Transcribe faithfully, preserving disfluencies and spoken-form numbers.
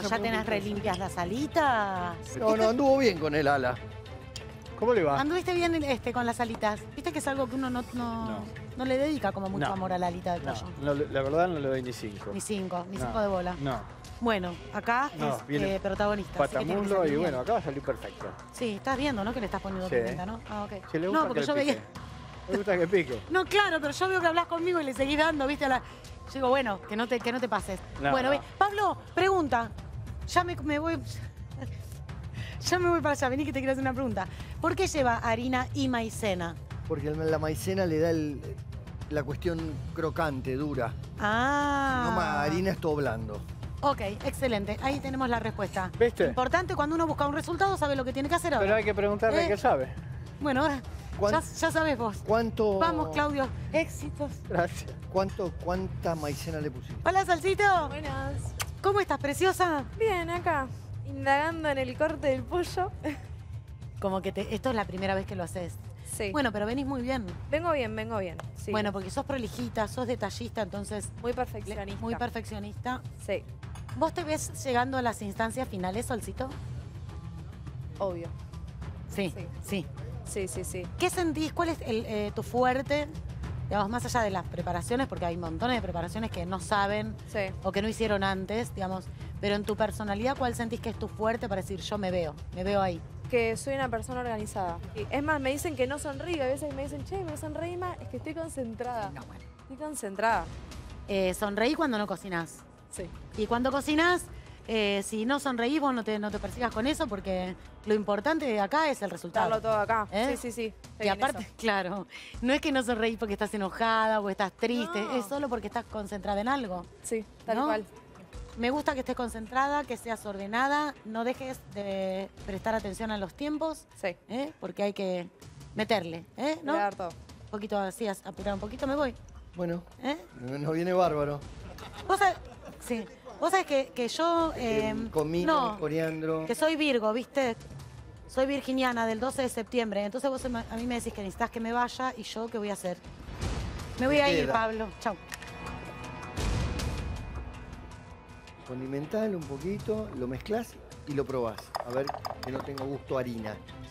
Pero ya tenés re limpias las alitas. No, no, anduvo bien con el ala. ¿Cómo le va? Anduviste bien este, con las alitas. Viste que es algo que uno no, no, No. no le dedica como mucho No. amor a la alita de No, pollo. no, la verdad no le doy ni cinco. Ni cinco, ni No, cinco de bola. No. Bueno, acá No, es viene eh, protagonista. así que tiene que Patamundo salir y bien. bueno, acá va a salir perfecto. Sí, estás viendo, ¿no? Que le estás poniendo Sí. pimienta, ¿no? Ah, ok. Si le gusta No, porque que yo le veía... pique. Me gusta que pique. No, claro, pero yo veo que hablas conmigo y le seguís dando, ¿viste? A la... Yo digo, bueno, que no te, que no te pases. No, bueno, no. ve- Pablo, pregunta. Ya me, me voy... Ya me voy para allá, vení que te quiero hacer una pregunta. ¿Por qué lleva harina y maicena? Porque la maicena le da el- la cuestión crocante, dura. Ah. No, ma- harina es todo blando. Ok, excelente. Ahí tenemos la respuesta. ¿Viste? Importante, cuando uno busca un resultado, sabe lo que tiene que hacer ahora. Pero hay que preguntarle Eh. qué sabe. Bueno, ahora ¿Cuán- ya, ya sabes vos. ¿Cuánto, Vamos, Claudio. Éxitos. Gracias. ¿Cuánto, ¿Cuánta maicena le pusiste? Hola, Salsito. Buenas. ¿Cómo estás, preciosa? Bien, acá, indagando en el corte del pollo. Como que te, esto es la primera vez que lo haces. Sí. Bueno, pero venís muy bien. Vengo bien, vengo bien. Sí. Bueno, porque sos prolijita, sos detallista, entonces... muy le- perfeccionista. Muy perfeccionista. Sí, ¿Vos te ves llegando a las instancias finales, Solcito? obvio. Sí, Sí. sí. Sí, sí, sí. ¿Qué sentís? ¿Cuál es el, eh, tu fuerte? Digamos, más allá de las preparaciones, porque hay montones de preparaciones que no saben Sí. o que no hicieron antes, digamos. Pero en tu personalidad, ¿cuál sentís que es tu fuerte para decir, yo me veo, me veo ahí? Que soy una persona organizada. Y es más, me dicen que no sonrío. A veces me dicen, che, me sonreí más. Es que estoy concentrada. No, bueno. Estoy concentrada. Eh, sonreí cuando no cocinás. Sí. Y cuando cocinás, eh, si no sonreís, vos no te, no te persigas con eso, porque lo importante de acá es el resultado. Darlo todo acá. ¿Eh? Sí, sí, sí. Estoy Y en aparte, eso. claro, no es que no sonreís porque estás enojada o estás triste, No. es solo porque estás concentrada en algo. Sí, tal ¿no? cual. Me gusta que estés concentrada, que seas ordenada, no dejes de prestar atención a los tiempos, Sí. ¿eh? Porque hay que meterle, ¿eh? Voy ¿No? a dar todo. Un poquito así, as- apurar un poquito, me voy. Bueno, ¿Eh? nos viene bárbaro. Vos sabés, sí. Vos sabés que, que yo... eh, Eh, comino, no, coriandro. que soy Virgo, ¿viste? Soy virginiana del doce de septiembre. Entonces vos me- a mí me decís que necesitas que me vaya y yo, ¿qué voy a hacer? Me voy Te a ir, queda. Pablo. Chau. Condimentalo un poquito, lo mezclas y lo probás. A ver que no tenga gusto a harina.